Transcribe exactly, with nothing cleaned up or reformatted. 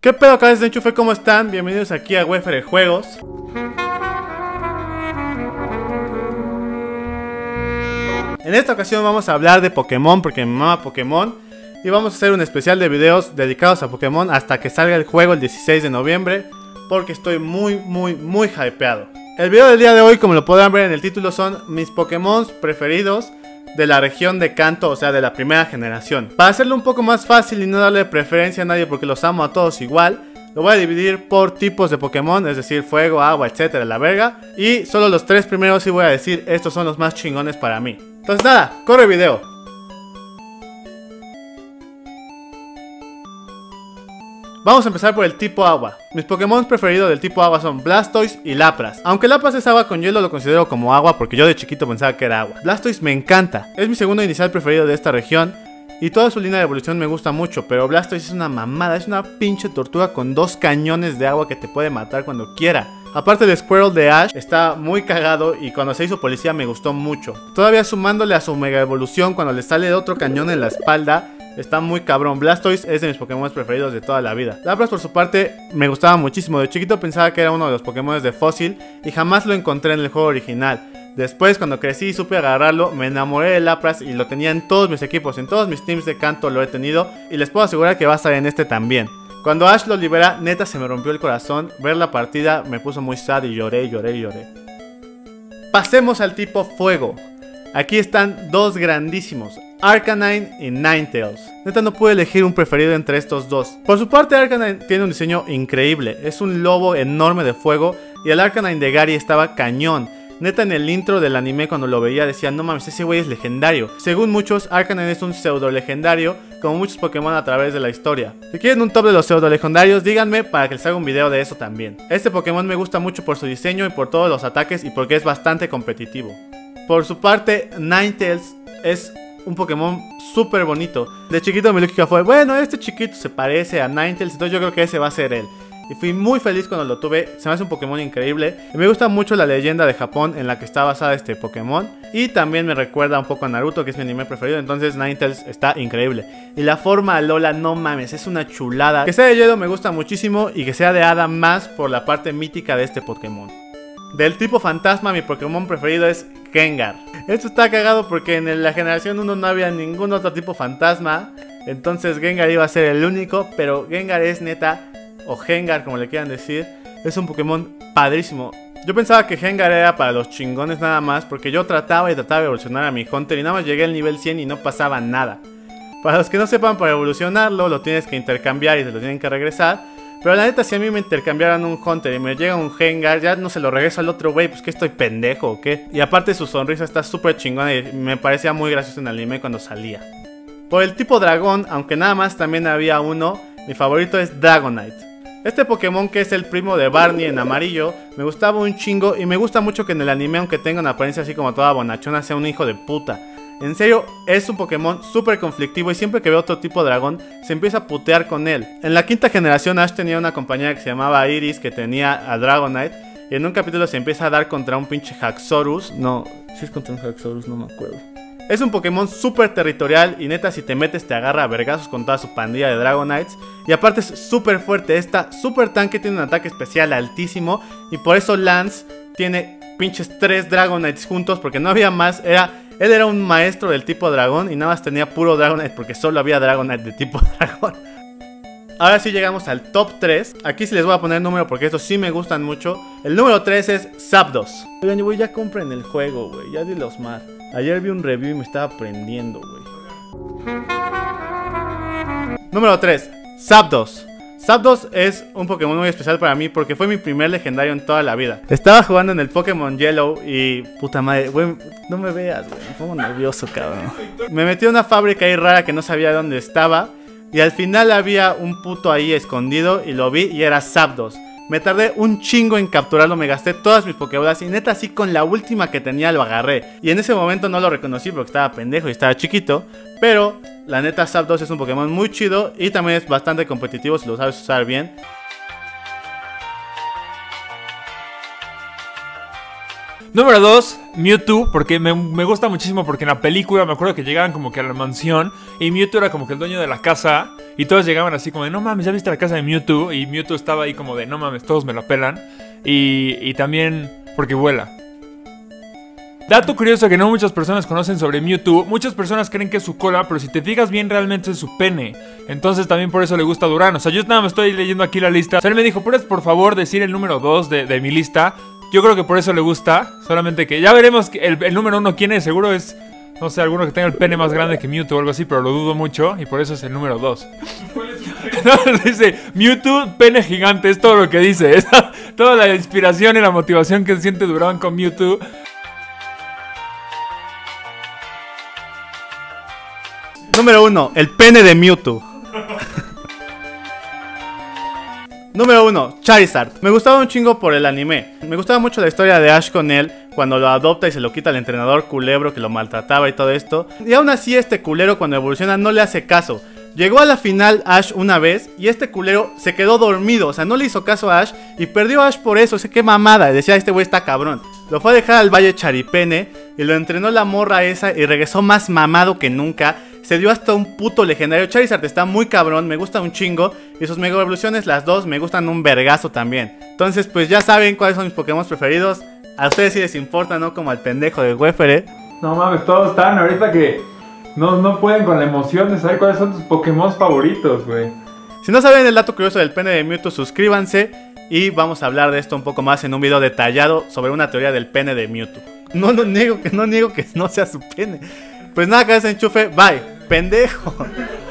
¿Qué pedo, cabezas de enchufe? ¿Cómo están? Bienvenidos aquí a Wefere Juegos. En esta ocasión vamos a hablar de Pokémon porque me mama Pokémon. Y vamos a hacer un especial de videos dedicados a Pokémon hasta que salga el juego el dieciséis de noviembre. Porque estoy muy, muy, muy hypeado. El video del día de hoy, como lo podrán ver en el título, son mis Pokémon preferidos de la región de Kanto, o sea, de la primera generación. Para hacerlo un poco más fácil y no darle preferencia a nadie porque los amo a todos igual, lo voy a dividir por tipos de Pokémon, es decir, fuego, agua, etcétera, la verga. Y solo los tres primeros sí voy a decir, estos son los más chingones para mí. Entonces nada, corre video. Vamos a empezar por el tipo agua. Mis Pokémon preferidos del tipo agua son Blastoise y Lapras. Aunque Lapras es agua con hielo, lo considero como agua porque yo de chiquito pensaba que era agua. Blastoise me encanta, es mi segundo inicial preferido de esta región y toda su línea de evolución me gusta mucho. Pero Blastoise es una mamada, es una pinche tortuga con dos cañones de agua que te puede matar cuando quiera. Aparte de Squirtle de Ash, está muy cagado y cuando se hizo policía me gustó mucho. Todavía sumándole a su mega evolución cuando le sale otro cañón en la espalda, está muy cabrón. Blastoise es de mis Pokémon preferidos de toda la vida. Lapras por su parte me gustaba muchísimo. De chiquito pensaba que era uno de los Pokémon de Fósil y jamás lo encontré en el juego original. Después cuando crecí y supe agarrarlo, me enamoré de Lapras y lo tenía en todos mis equipos. En todos mis teams de Kanto lo he tenido y les puedo asegurar que va a estar en este también. Cuando Ash lo libera, neta se me rompió el corazón. Ver la partida me puso muy sad y lloré, lloré, lloré. Pasemos al tipo fuego. Aquí están dos grandísimos, Arcanine y Ninetales. Neta no pude elegir un preferido entre estos dos. Por su parte, Arcanine tiene un diseño increíble. Es un lobo enorme de fuego y el Arcanine de Gary estaba cañón. Neta, en el intro del anime cuando lo veía decía, no mames, ese güey es legendario. Según muchos, Arcanine es un pseudo legendario, como muchos Pokémon a través de la historia. Si quieren un top de los pseudo legendarios, díganme para que les haga un video de eso también. Este Pokémon me gusta mucho por su diseño y por todos los ataques y porque es bastante competitivo. Por su parte, Ninetales es un Pokémon súper bonito. De chiquito mi lógica fue, bueno, este chiquito se parece a Ninetales, entonces yo creo que ese va a ser él. Y fui muy feliz cuando lo tuve, se me hace un Pokémon increíble. Y me gusta mucho la leyenda de Japón en la que está basada este Pokémon. Y también me recuerda un poco a Naruto, que es mi anime preferido, entonces Ninetales está increíble. Y la forma Alola, no mames, es una chulada. Que sea de hielo me gusta muchísimo y que sea de hada más por la parte mítica de este Pokémon. Del tipo fantasma, mi Pokémon preferido es Gengar. Esto está cagado porque en la generación uno no había ningún otro tipo fantasma. Entonces Gengar iba a ser el único. Pero Gengar es neta, o Gengar como le quieran decir, es un Pokémon padrísimo. Yo pensaba que Gengar era para los chingones nada más, porque yo trataba y trataba de evolucionar a mi Hunter y nada más llegué al nivel cien y no pasaba nada. Para los que no sepan, para evolucionarlo lo tienes que intercambiar y se lo tienen que regresar. Pero la neta, si a mí me intercambiaran un Hunter y me llega un Gengar, ya no se lo regreso al otro güey, pues que estoy pendejo o qué. Y aparte su sonrisa está súper chingona y me parecía muy gracioso en el anime cuando salía. Por el tipo dragón, aunque nada más también había uno, mi favorito es Dragonite. Este Pokémon, que es el primo de Barney en amarillo, me gustaba un chingo y me gusta mucho que en el anime, aunque tenga una apariencia así como toda bonachona, sea un hijo de puta. En serio, es un Pokémon súper conflictivo y siempre que veo otro tipo de dragón, se empieza a putear con él. En la quinta generación, Ash tenía una compañera que se llamaba Iris, que tenía a Dragonite, y en un capítulo se empieza a dar contra un pinche Haxorus. No, si es contra un Haxorus, no me acuerdo. Es un Pokémon súper territorial y neta si te metes te agarra a vergazos con toda su pandilla de Dragonites. Y aparte es súper fuerte, esta súper tanque tiene un ataque especial altísimo. Y por eso Lance tiene pinches tres Dragonites juntos porque no había más, era... Él era un maestro del tipo dragón y nada más tenía puro Dragonite porque solo había Dragonite de tipo dragón. Ahora sí llegamos al top tres. Aquí sí les voy a poner número porque estos sí me gustan mucho. El número tres es Zapdos. Oigan, güey, ya compren el juego, güey, ya di los más. Ayer vi un review y me estaba aprendiendo, güey. Número tres, Zapdos. Zapdos es un Pokémon muy especial para mí porque fue mi primer legendario en toda la vida. Estaba jugando en el Pokémon Yellow y... Puta madre, güey, no me veas, güey, me pongo nervioso, cabrón. Me metí a una fábrica ahí rara que no sabía dónde estaba y al final había un puto ahí escondido y lo vi y era Zapdos. Me tardé un chingo en capturarlo, me gasté todas mis Pokébolas y neta así con la última que tenía lo agarré. Y en ese momento no lo reconocí porque estaba pendejo y estaba chiquito, pero... La neta, Zapdos es un Pokémon muy chido y también es bastante competitivo si lo sabes usar bien. Número dos, Mewtwo, porque me, me gusta muchísimo porque en la película me acuerdo que llegaban como que a la mansión y Mewtwo era como que el dueño de la casa y todos llegaban así como de no mames, ¿ya viste la casa de Mewtwo? Y Mewtwo estaba ahí como de no mames, todos me la pelan. Y, y también porque vuela. Dato curioso que no muchas personas conocen sobre Mewtwo. Muchas personas creen que es su cola, pero si te fijas bien realmente es su pene. Entonces también por eso le gusta a Durán. O sea, yo nada más estoy leyendo aquí la lista. O sea, él me dijo, ¿puedes por favor decir el número dos de, de mi lista? Yo creo que por eso le gusta. Solamente que ya veremos que el, el número uno quién es. Seguro es, no sé, alguno que tenga el pene más grande que Mewtwo o algo así, pero lo dudo mucho. Y por eso es el número dos. ¿Cuál es el pene? No, dice Mewtwo, pene gigante. Es todo lo que dice. Es toda la inspiración y la motivación que siente Durán con Mewtwo. Número uno, el pene de Mewtwo. Número uno, Charizard. Me gustaba un chingo por el anime. Me gustaba mucho la historia de Ash con él, cuando lo adopta y se lo quita al entrenador culebro que lo maltrataba y todo esto. Y aún así este culero cuando evoluciona no le hace caso. Llegó a la final Ash una vez y este culero se quedó dormido. O sea, no le hizo caso a Ash y perdió a Ash por eso. O sea, qué mamada. Y decía, este güey está cabrón. Lo fue a dejar al Valle Charipene y lo entrenó la morra esa y regresó más mamado que nunca. Se dio hasta un puto legendario. Charizard está muy cabrón, me gusta un chingo. Y sus mega evoluciones, las dos, me gustan un vergazo también. Entonces, pues ya saben cuáles son mis Pokémon preferidos. A ustedes sí les importa, ¿no? Como al pendejo de Wefere. No mames, todos están ahorita que no, no pueden con la emoción de saber cuáles son tus Pokémon favoritos, güey. Si no saben el dato curioso del pene de Mewtwo, suscríbanse. Y vamos a hablar de esto un poco más en un video detallado sobre una teoría del pene de Mewtwo. No, no niego que no niego que no sea su pene. Pues nada, cabeza enchufe, bye, pendejo.